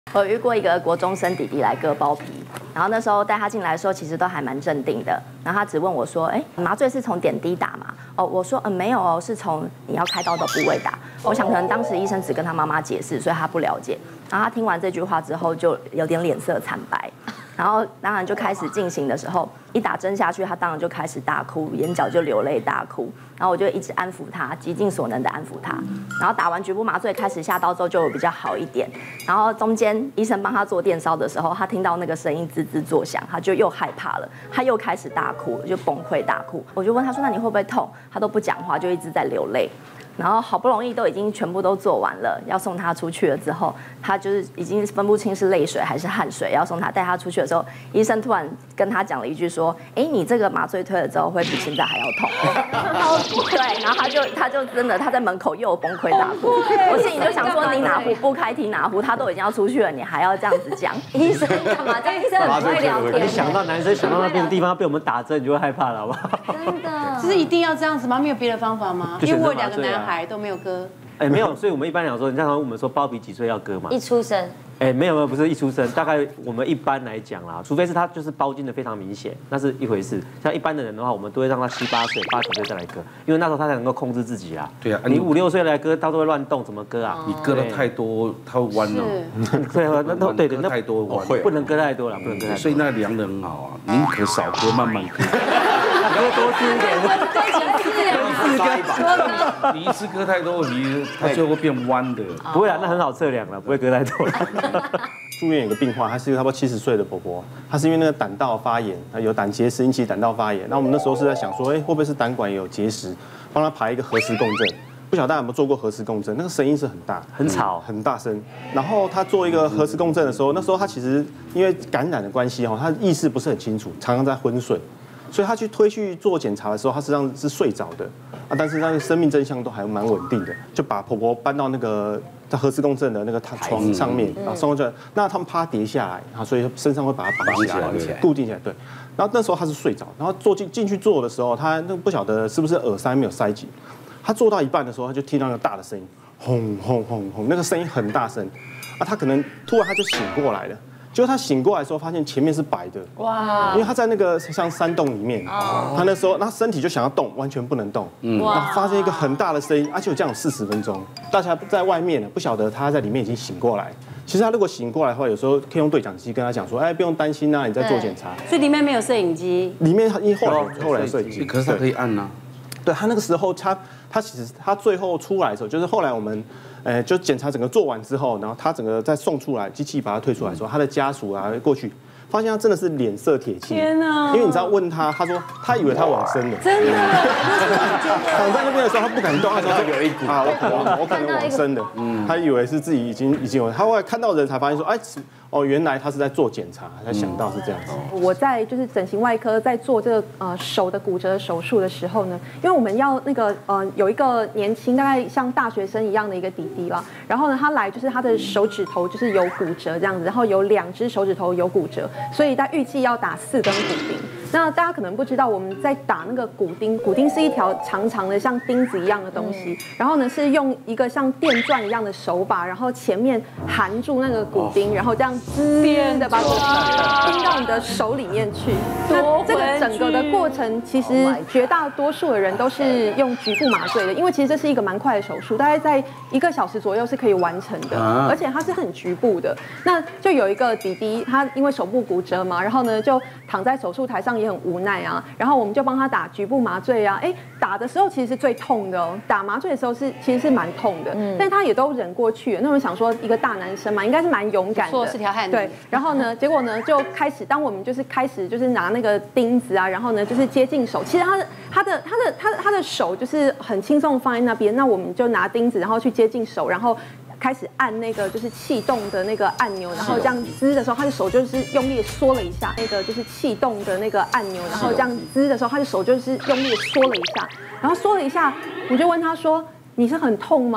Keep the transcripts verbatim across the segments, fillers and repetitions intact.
我遇过一个国中生弟弟来割包皮，然后那时候带他进来的时候，其实都还蛮镇定的。然后他只问我说：“哎，麻醉是从点滴打吗？”哦，我说：“嗯，没有哦，是从你要开刀的部位打。”我想可能当时医生只跟他妈妈解释，所以他不了解。然后他听完这句话之后，就有点脸色惨白。然后当然就开始进行的时候，一打针下去，他当然就开始大哭，眼角就流泪大哭。然后我就一直安抚他，极尽所能的安抚他。然后打完局部麻醉开始下刀之后就比较好一点。然后中间医生帮他做电烧的时候，他听到那个声音滋滋作响，他就又害怕了，他又开始大哭，就崩溃大哭。我就问他说：“那你会不会痛？”他都不讲话，就一直在流泪。然后好不容易都已经全部都做完了，要送他出去了之后，他就是已经分不清是泪水还是汗水。要送他带他出去的时候，医生突然跟他讲了一句说：“哎，你这个麻醉推了之后会比现在还要痛。”对，然后他就他就真的他在门口又崩溃大哭。我心里就想说，你哪壶不开提哪壶，他都已经要出去了，你还要这样子讲？医生干嘛？这医生很会聊天。 你想到男生想到那边的地方被我们打针，你就会害怕了，好不好？ 真的， 就是一定要这样子吗？没有别的方法吗？因为我有两个男孩都没有割。 哎，没有，所以我们一般讲说，人家常问我们说包皮几岁要割嘛？ 一出生。 哎，没有没有，不是一出生，大概我们一般来讲啦，除非是他就是包茎的非常明显，那是一回事。像一般的人的话，我们都会让他七八岁、八九岁再来割，因为那时候他才能够控制自己啦。 对啊， 你五六岁来割，他都会乱动，怎么割啊？ 你割的太多，它会弯了。 对，那那对对， 那太多弯， 不能割太多了，不能割太多。 所以那量的很好啊，宁可少割，慢慢割。 割多吃一点。 你一次割太多，你它最后会变弯的。 不会啊，那很好测量了，不会割太多。 住院有个病患，她是一个差不多七十岁的婆婆，她是因为那个胆道发炎，有胆结石引起胆道发炎。那我们那时候是在想说，哎，会不会是胆管有结石？帮她排一个核磁共振。不晓得大家有没有做过核磁共振？那个声音是很大， 很吵， 很大声。然后她做一个核磁共振的时候，那时候她其实因为感染的关系哈，她意识不是很清楚，常常在昏睡。所以他去推去做检查的时候，他实际上是睡着的啊，但是那个生命真相都还蛮稳定的，就把婆婆搬到那个在核磁共振的那个床上面啊，送过去。那他们怕跌下来啊，所以身上会把它绑起来，固定起来。对。然后那时候他是睡着，然后坐进进去做的时候，他那不晓得是不是耳塞没有塞紧，他做到一半的时候，他就听到那个大的声音，轰轰轰轰，那个声音很大声啊，他可能突然他就醒过来了。结果他醒过来的时候，发现前面是白的，哇！因为他在那个像山洞里面，他那时候，他身体就想要动，完全不能动，嗯，然后发生一个很大的声音，而且有这样四十分钟，大家在外面呢，不晓得他在里面已经醒过来。其实他如果醒过来的话，有时候可以用对讲机跟他讲说，哎，不用担心啊，你在做检查。 所以里面没有摄影机， 里面因为后来后来摄影机， 可是他可以按啊。 对他那个时候，他他其实他最后出来的时候，就是后来我们。呃，就检查整个做完之后，然后他整个再送出来，机器把他推出来的时候，他的家属啊过去，发现他真的是脸色铁青。 天哪！ 因为你知道问他，他说他以为他往生了。 真的。 躺在那边的时候，他不敢动，他说有一股啊，我我可能往生的。嗯。他以为是自己已经已经有，他后来看到人才发现说，哎，哦，原来他是在做检查，才想到是这样子。 我在就是整形外科在做这个呃手的骨折手术的时候呢，因为我们要那个呃有一个年轻大概像大学生一样的一个弟弟啦，然后呢他来就是他的手指头就是有骨折这样子，然后有两只手指头有骨折，所以他预计要打四根骨钉。那大家可能不知道，我们在打那个骨钉，骨钉是一条长长的像钉子一样的东西，然后呢是用一个像电钻一样的手把，然后前面含住那个骨钉，然后这样滋的把它钉到你的手里面去。那这个整个的过程，其实绝大多数的人都是用局部麻醉的，因为其实这是一个蛮快的手术，大概在一个小时左右是可以完成的，而且它是很局部的。那就有一个弟弟，他因为手部骨折嘛，然后呢就躺在手术台上也很无奈啊，然后我们就帮他打局部麻醉啊，哎，打的时候其实是最痛的哦，打麻醉的时候是其实是蛮痛的，嗯，但是他也都忍过去了。那我们想说，一个大男生嘛，应该是蛮勇敢的， 说是条汉子， 对。然后呢，结果呢就开始，当我们就是开始就是拿那个钉子啊，然后呢就是接近手，其实他的他的他的他的他的手就是很轻松放在那边，那我们就拿钉子，然后去接近手，然后。开始按那个就是气动的那个按钮，然后这样滋的时候，他的手就是用力缩了一下。那个就是气动的那个按钮，然后这样滋的时候，他的手就是用力缩了一下。然后缩了一下，我就问他说：“你是很痛吗？”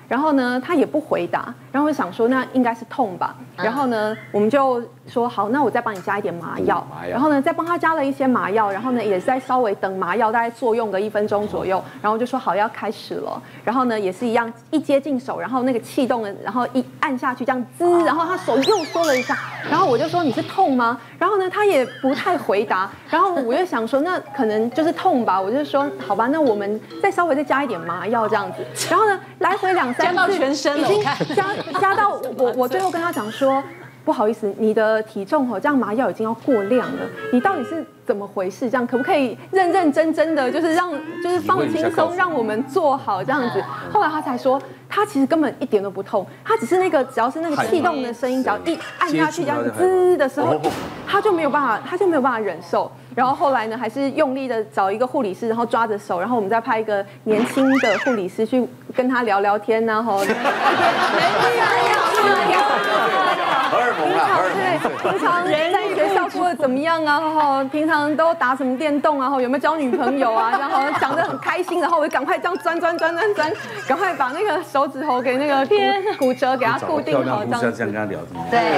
然后呢，他也不回答，然后我想说那应该是痛吧，然后呢，我们就说好，那我再帮你加一点麻药，然后呢，再帮他加了一些麻药，然后呢，也是在稍微等麻药大概作用个一分钟左右，然后就说好要开始了，然后呢，也是一样，一接近手，然后那个气动的，然后一按下去这样滋，然后他手又缩了一下，然后我就说你是痛吗？然后呢，他也不太回答，然后我就想说那可能就是痛吧，我就说好吧，那我们再稍微再加一点麻药这样子，然后呢，来回两三次， 加到全身了， 已经加加到我我最后跟他讲说。不好意思，你的体重哦，这样麻药已经要过量了。你到底是怎么回事？这样可不可以认认真真的，就是让就是放轻松，让我们做好这样子？后来他才说，他其实根本一点都不痛，他只是那个只要是那个气动的声音，只要一按下去这样滋的时候，他就没有办法，他就没有办法忍受。然后后来呢，还是用力的找一个护理师，然后抓着手，然后我们再派一个年轻的护理师去跟他聊聊天，然后。 荷尔蒙啊，荷尔蒙。 对，平常在学校过得怎么样啊？然后平常都打什么电动啊？然后有没有交女朋友啊？然后讲得很开心，然后我就赶快这样钻钻钻钻钻，赶快把那个手指头给那个骨骨折给它固定好，这样子。 这样跟他聊天。 对。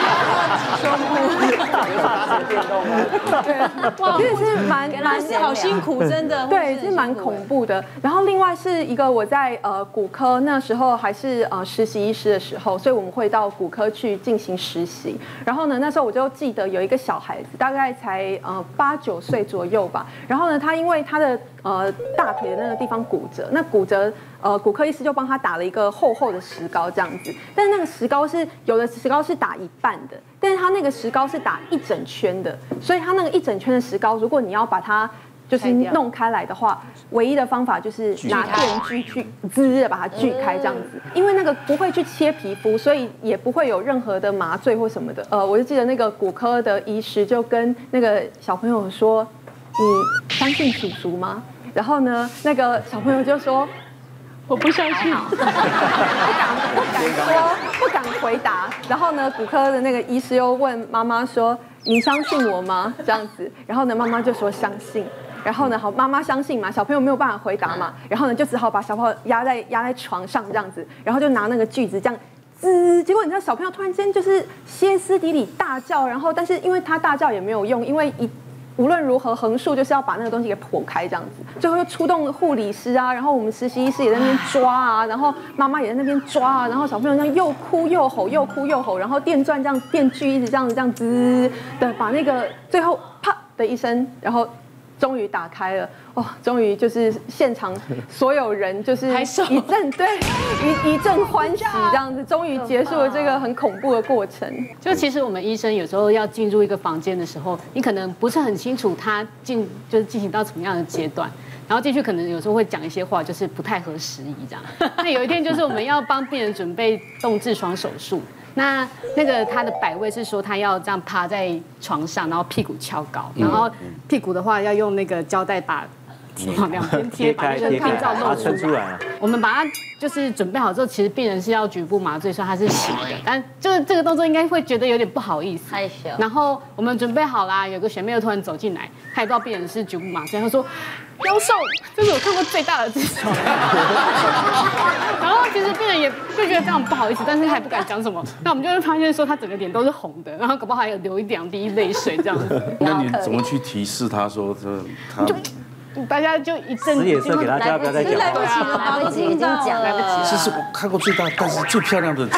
对，哇，真的是蛮蛮是好辛苦，真的。 对，是蛮恐怖的。然后另外是一个我在呃骨科那时候还是呃实习医师的时候，所以我们会到骨科去进行实习。然后呢，那时候我就记得有一个小孩子，大概才呃八九岁左右吧。然后呢，他因为他的呃大腿的那个地方骨折，那骨折呃骨科医师就帮他打了一个厚厚的石膏这样子。但是那个石膏是有的石膏是打一半的，但是他那个石膏是打一整圈的，所以他那个一整圈的石膏，如果你要把它就是弄开来的话，唯一的方法就是拿电锯去滋的把它锯开这样子，因为那个不会去切皮肤，所以也不会有任何的麻醉或什么的。呃，我就记得那个骨科的医师就跟那个小朋友说：“你相信叔叔吗？”然后呢，那个小朋友就说：“我不相信。”不敢不敢说，不敢回答。然后呢，骨科的那个医师又问妈妈说：“你相信我吗？”这样子，然后呢，妈妈就说相信。然后呢，好，妈妈相信嘛，小朋友没有办法回答嘛，然后呢，就只好把小朋友压在压在床上这样子，然后就拿那个锯子这样滋，结果你知道小朋友突然间就是歇斯底里大叫，然后但是因为他大叫也没有用，因为一无论如何横竖就是要把那个东西给剖开这样子，最后又出动护理师啊，然后我们实习医师也在那边抓啊，然后妈妈也在那边抓啊，然后小朋友这样又哭又吼，又哭又吼，然后电钻这样电锯一直这样子这样滋的把那个最后啪的一声，然后。终于打开了，哇！终于就是现场所有人就是一阵对一一阵欢喜这样子，终于结束了这个很恐怖的过程。 就其实我们医生有时候要进入一个房间的时候，你可能不是很清楚他进就是进行到什么样的阶段，然后进去可能有时候会讲一些话，就是不太合时宜这样。那有一天就是我们要帮病人准备动痔疮手术。那那个他的摆位是说他要这样趴在床上，然后屁股翘高，然后屁股的话要用那个胶带把往两边贴，把那个病灶露出来。我们把它就是准备好之后，其实病人是要局部麻醉，所以他是醒的，但就是这个动作应该会觉得有点不好意思。 害羞。 然后我们准备好啦，有个学妹又突然走进来，她也不知道病人是局部麻醉，她说：“妖兽，这是我看过最大的痔疮。”然后其实病人也就觉得非常不好意思，但是还不敢讲什么。那我们就会发现说他整个脸都是红的，然后搞不好还有流一两滴泪水这样子。 那你怎么去提示他说这他？ 大家就一阵使眼色给他，叫他不要再讲来不及了， 来不及，已经讲来不及。 这是我看过最大，但是最漂亮的。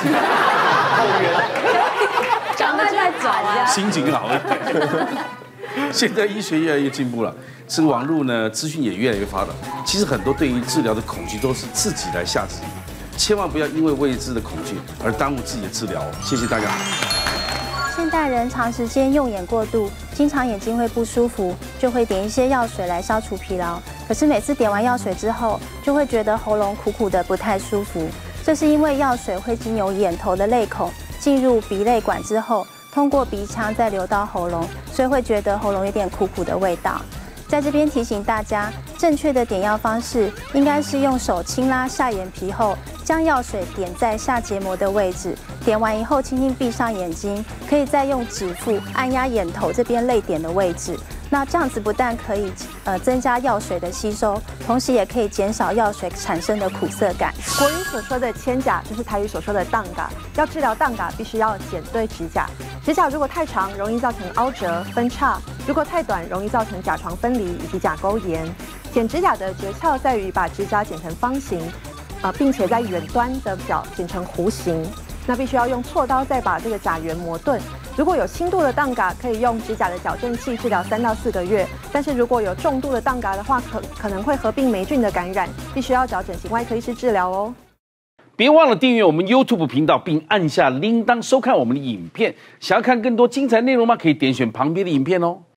讲话在转啊。 心情好一点。现在医学越来越进步了，这个网络呢，资讯也越来越发达。其实很多对于治疗的恐惧都是自己来下指引，千万不要因为未知的恐惧而耽误自己的治疗。谢谢大家。 现代人长时间用眼过度，经常眼睛会不舒服，就会点一些药水来消除疲劳。可是每次点完药水之后，就会觉得喉咙苦苦的，不太舒服。这是因为药水会经由眼头的泪孔进入鼻泪管之后，通过鼻腔再流到喉咙，所以会觉得喉咙有点苦苦的味道。在这边提醒大家， 正确的点药方式应该是用手轻拉下眼皮后，将药水点在下结膜的位置。点完以后，轻轻闭上眼睛，可以再用指腹按压眼头这边泪点的位置。那这样子不但可以呃增加药水的吸收，同时也可以减少药水产生的苦涩感。 国语所说的千甲，就是台语所说的荡嘎。要治疗荡嘎，必须要剪对指甲。指甲如果太长，容易造成凹折、分叉；如果太短，容易造成甲床分离以及甲沟炎。剪指甲的诀窍在于把指甲剪成方形，呃，并且在远端的角剪成弧形。那必须要用锉刀再把这个甲缘磨钝。如果有轻度的荡嘎，可以用指甲的矫正器治疗三到四个月。但是如果有重度的荡嘎的话，可可能会合并霉菌的感染，必须要找整形外科医师治疗哦。 别忘了订阅我们 YouTube 频道，并按下铃铛收看我们的影片。想要看更多精彩内容吗？可以点选旁边的影片哦。